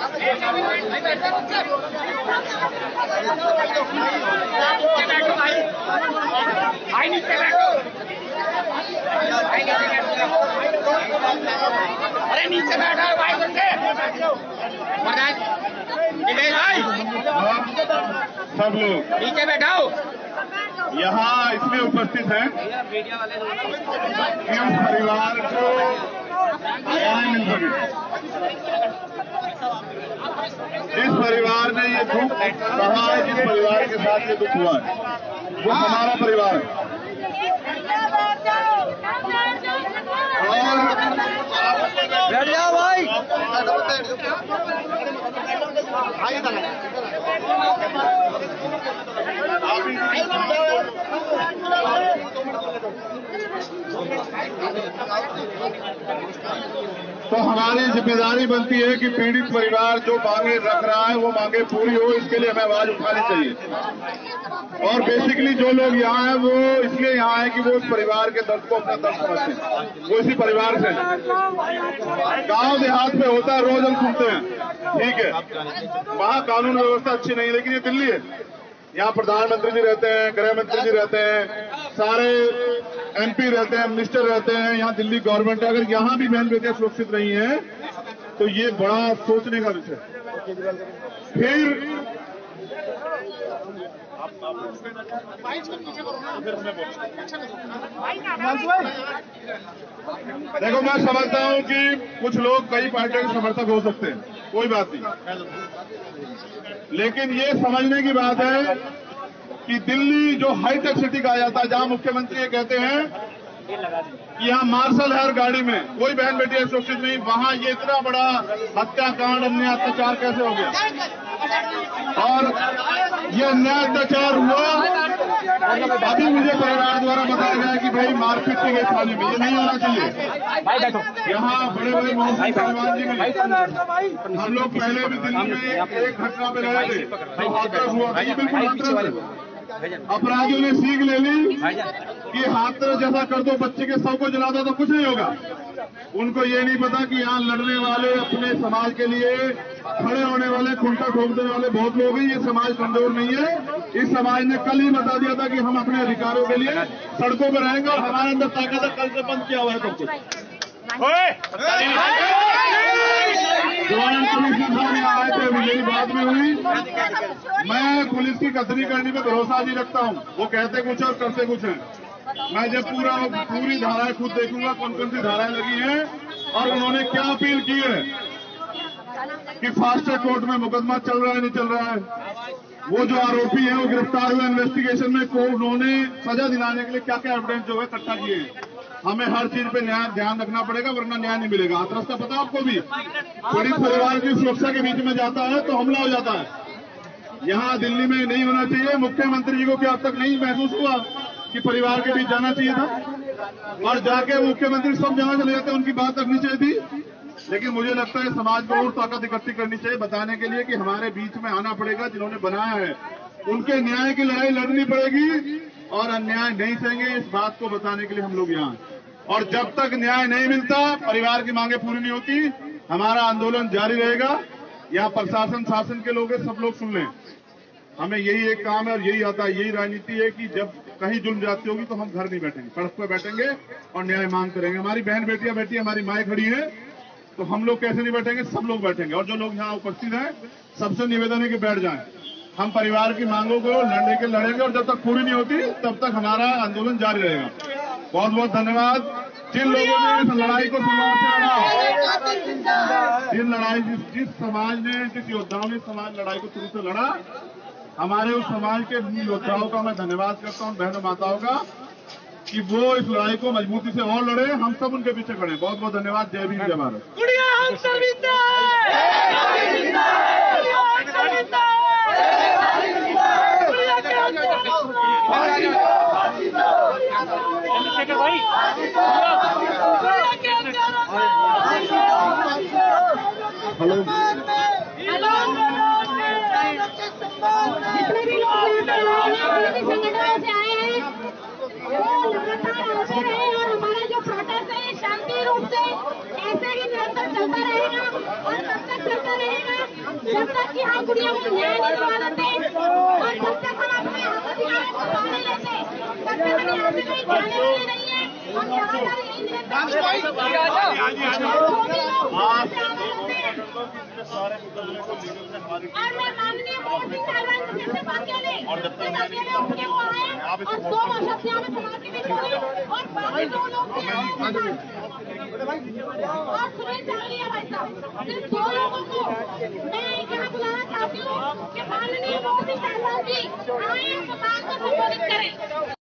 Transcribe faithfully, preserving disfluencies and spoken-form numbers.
अरे नीचे बैठा है भाई बन के सब लोग नीचे बैठाओ। यहाँ इसलिए उपस्थित हैं कि उस परिवार को न्याय मिल सके। जिस परिवार ने ये दुख कहा है, जिस परिवार के साथ ये दुख हुआ है, वो हमारा परिवार है। बैठ जाओ भाई। तो हमारी जिम्मेदारी बनती है कि पीड़ित परिवार जो मांगे रख रहा है वो मांगे पूरी हो, इसके लिए हमें आवाज उठानी चाहिए। और बेसिकली जो लोग यहाँ हैं वो इसलिए यहाँ है कि वो उस परिवार के दर्द को अपना दर्द समझते हैं। वो इसी परिवार से गांव देहात में होता है, रोज हम सुनते हैं, ठीक है, वहाँ कानून व्यवस्था अच्छी नहीं है, लेकिन ये दिल्ली है, यहाँ प्रधानमंत्री जी रहते हैं, गृह मंत्री जी रहते हैं, सारे एमपी रहते हैं, मिनिस्टर रहते हैं, यहाँ दिल्ली गवर्नमेंट है। अगर यहाँ भी बहन बेटियां सुरक्षित नहीं है तो ये बड़ा सोचने का विषय। फिर देखो, मैं समझता हूँ कि कुछ लोग कई पार्टियों के समर्थक हो सकते हैं, कोई बात नहीं, लेकिन ये समझने की बात है कि दिल्ली जो हाईटेक सिटी कहा जाता है, जहां मुख्यमंत्री ये कहते हैं कि यहाँ मार्शल है हर गाड़ी में, कोई बहन बेटी सुरक्षित नहीं, वहां ये इतना बड़ा हत्याकांड, अन्याय अत्याचार कैसे हो गया? और ये अन्याय अत्याचार हुआ, अभी मुझे परिवार द्वारा बताया गया कि भाई मारपीट की गई थाने में, ये नहीं होना चाहिए। यहाँ बड़े बड़े मौसम पहलवान जी में हम लोग पहले भी दिल्ली में एक घटना पे रहे थे, तो हाथरस हुआ था, ये बिल्कुल हाथरस। अपराधियों ने सीख ले ली कि हाथरस जैसा कर दो, बच्चे के शव को जला दो तो कुछ नहीं होगा। उनको ये नहीं पता कि यहाँ लड़ने वाले, अपने समाज के लिए खड़े होने वाले, खुंटा ठोक देने वाले बहुत लोग हैं। ये समाज कमजोर नहीं है। इस समाज ने कल ही बता दिया था कि हम अपने अधिकारों के लिए सड़कों पर रहेंगे और हमारे अंदर ताकत है। कल से बंद किया हुआ है सब कुछ। जवान पुलिस सामने आए थे, मेरी बात में हुई। मैं पुलिस की कतरी करने में भरोसा नहीं रखता हूँ, वो कहते कुछ और करते कुछ है। मैं जब पूरा पूरी धाराएं खुद देखूंगा कौन कौन सी धाराएं लगी हैं और उन्होंने क्या अपील की है कि फास्ट ट्रैक कोर्ट में मुकदमा चल रहा है नहीं चल रहा है, वो जो आरोपी है वो गिरफ्तार हुए, इन्वेस्टिगेशन में कोर्ट उन्होंने सजा दिलाने के लिए क्या क्या एविडेंस जो है इकट्ठा किए हैं। हमें हर चीज पे न्याय ध्यान रखना पड़ेगा, वरना न्याय नहीं मिलेगा। हाथरस का पता आपको भी, पीड़ित परिवार की सुरक्षा के बीच में जाता है तो हमला हो जाता है। यहाँ दिल्ली में नहीं होना चाहिए। मुख्यमंत्री जी को क्या अब तक नहीं महसूस हुआ कि परिवार के बीच जाना चाहिए था? और जाके मुख्यमंत्री सब जगह चले जाते, उनकी बात रखनी चाहिए थी। लेकिन मुझे लगता है समाज को और ताकत इकट्ठी करनी चाहिए, बताने के लिए कि हमारे बीच में आना पड़ेगा। जिन्होंने बनाया है उनके न्याय की लड़ाई लड़नी पड़ेगी और अन्याय नहीं सहेंगे, इस बात को बताने के लिए हम लोग यहाँ। और जब तक न्याय नहीं मिलता, परिवार की मांगे पूरी नहीं होती, हमारा आंदोलन जारी रहेगा। यहाँ प्रशासन शासन के लोग हैं, सब लोग सुन लें। हमें यही एक काम है और यही आता है, यही राजनीति है कि जब कहीं जुल्म जाती होगी तो हम घर नहीं बैठेंगे, सड़क पर बैठेंगे और न्याय मांग करेंगे। हमारी बहन बेटियां बैठी, हमारी माएँ खड़ी है, तो हम लोग कैसे नहीं बैठेंगे? सब लोग बैठेंगे। और जो लोग यहाँ उपस्थित हैं सबसे निवेदन है कि बैठ जाएं। हम परिवार की मांगों को लड़ने के लड़ेंगे और जब तक पूरी नहीं होती तब तक हमारा आंदोलन जारी रहेगा। बहुत बहुत धन्यवाद। जिन लोगों ने इस लड़ाई को शुरुआत से लड़ा, जिन लड़ाई जिस जिस समाज ने, जिस योद्धाओं ने समाज लड़ाई को शुरू से लड़ा, हमारे उस समाज के योद्धाओं का मैं धन्यवाद करता हूँ, बहनों माताओं का, कि वो इस लड़ाई को मजबूती से और लड़े। हम सब उनके पीछे खड़े। बहुत बहुत धन्यवाद। जय भीम, जय भारत। हेलो, जितने भी लोग संगठनों से आए हैं वो लगातार आते रहे और हमारा जो प्रोटेस्ट है शांति रूप से ऐसे ही निरंतर चलता रहेगा और तब तक चलता रहेगा जब तक कि हम गुड़िया को न्याय नहीं दिला देते और जब तक हम अपने अधिकार को पा नहीं लेते तब तक हम यहाँ से कहीं जाने वाले नहीं है। हम यहाँ पर यही निरंतर और मैं माननीय मोदी साहब से बात करें जब अकेले उठके वो आए और दो शब्दियों में समाज के बीच हुई और बाकी दो लोग और सुनील चावलिया भाई साहब सिर्फ दो लोगों को मैं यहाँ बुलाना चाहती हूँ कि माननीय मोदी साहब जी आए समाज को संबोधित करें।